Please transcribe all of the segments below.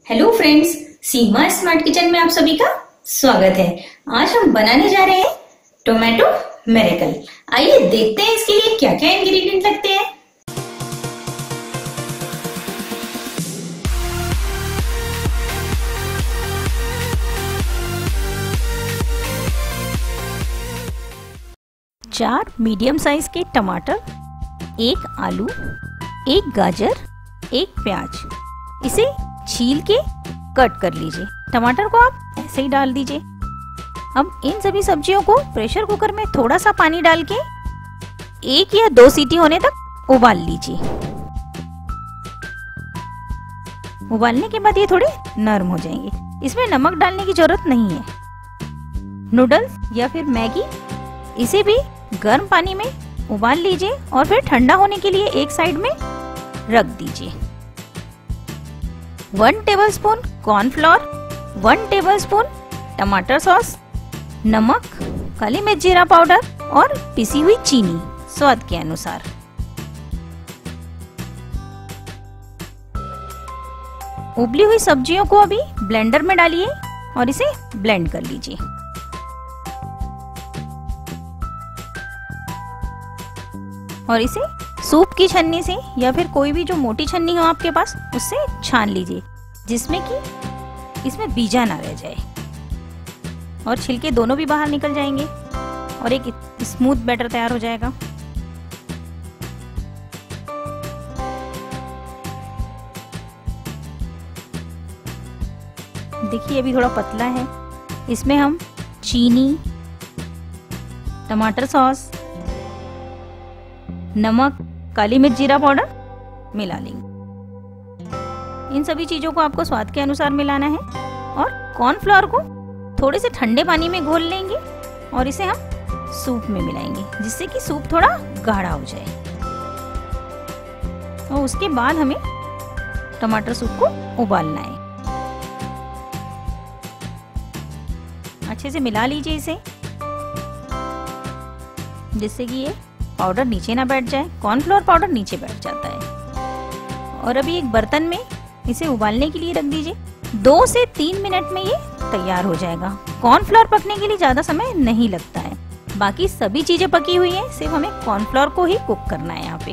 Hello friends, Seema smart kitchen में आप सभी का स्वागत है। आज हम बनाने जा रहे हैं टोमेटो मिरेकल। आइए देखते हैं इसके लिए क्या क्या इंग्रेडिएंट लगते हैं। चार मीडियम साइज के टमाटर, एक आलू, एक गाजर, एक प्याज। इसे छील के कट कर लीजिए। टमाटर को आप ऐसे ही डाल दीजिए। अब इन सभी सब्जियों को प्रेशर कुकर में थोड़ा सा पानी डाल के 1 या 2 सीटी होने तक उबाल लीजिए। उबालने के बाद ये थोड़े नरम हो जाएंगे। इसमें नमक डालने की जरूरत नहीं है। नूडल्स या फिर मैगी, इसे भी गर्म पानी में उबाल लीजिए और फिर ठंडा होने के लिए एक साइड में रख दीजिए। 1 टेबलस्पून कॉर्नफ्लोर, 1 टेबलस्पून टमाटर सॉस, नमक, काली मिर्च जीरा पाउडर और पिसी हुई चीनी स्वाद के अनुसार। उबली हुई सब्जियों को अभी ब्लेंडर में डालिए और इसे ब्लेंड कर लीजिए। और इसे सूप की छन्नी से या फिर कोई भी जो मोटी छन्नी हो आपके पास, उससे छान लीजिए, जिसमें कि इसमें बीजा ना रह जाए और छिलके दोनों भी बाहर निकल जाएंगे और एक स्मूथ बैटर तैयार हो जाएगा। देखिए अभी थोड़ा पतला है। इसमें हम चीनी, टमाटर सॉस, नमक, काली मिर्च जीरा पाउडर मिला लेंगे। इन सभी चीजों को आपको स्वाद के अनुसार मिलाना है और कॉर्नफ्लोर को थोड़े से ठंडे पानी में घोल लेंगे और इसे हम सूप में मिलाएंगे, जिससे कि सूप थोड़ा गाढ़ा हो जाए। और उसके बाद हमें टमाटर सूप को उबालना है। अच्छे से मिला लीजिए इसे, जिससे कि ये पाउडर नीचे ना बैठ जाए। कॉर्नफ्लोर पाउडर नीचे बैठ जाता है। और अभी एक बर्तन में इसे उबालने के लिए रख दीजिए। 2 से 3 मिनट में ये तैयार हो जाएगा। कॉर्नफ्लोर पकने के लिए ज्यादा समय नहीं लगता है। बाकी सभी चीजें पकी हुई हैं, सिर्फ हमें कॉर्नफ्लोर को ही कुक करना है यहाँ पे।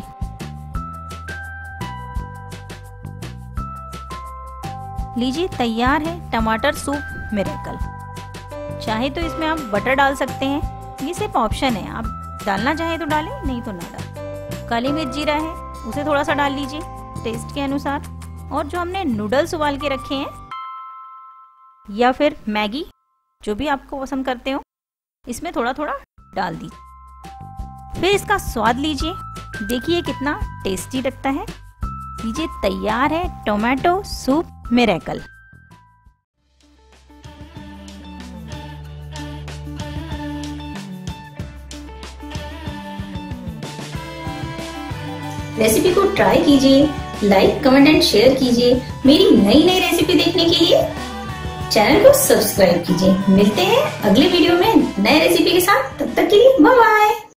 लीजिए तैयार है टमाटर सूप मिरेकल। चाहे तो इसमें आप बटर डाल सकते हैं, ये सिर्फ ऑप्शन है। आप डालना चाहे तो डालें, नहीं तो ना डालें। काली मिर्च जीरा है, उसे थोड़ा सा डाल लीजिए टेस्ट के अनुसार। और जो हमने नूडल्स उबाल के रखे हैं या फिर मैगी, जो भी आपको पसंद करते हो, इसमें थोड़ा थोड़ा डाल दीजिए। फिर इसका स्वाद लीजिए, देखिए कितना टेस्टी लगता है। लीजिए तैयार है टोमेटो सूप मिरेकल। रेसिपी को ट्राई कीजिए, लाइक, कमेंट एंड शेयर कीजिए। मेरी नई नई रेसिपी देखने के लिए चैनल को सब्सक्राइब कीजिए। मिलते हैं अगले वीडियो में नए रेसिपी के साथ। तब तक के लिए बाय बाय।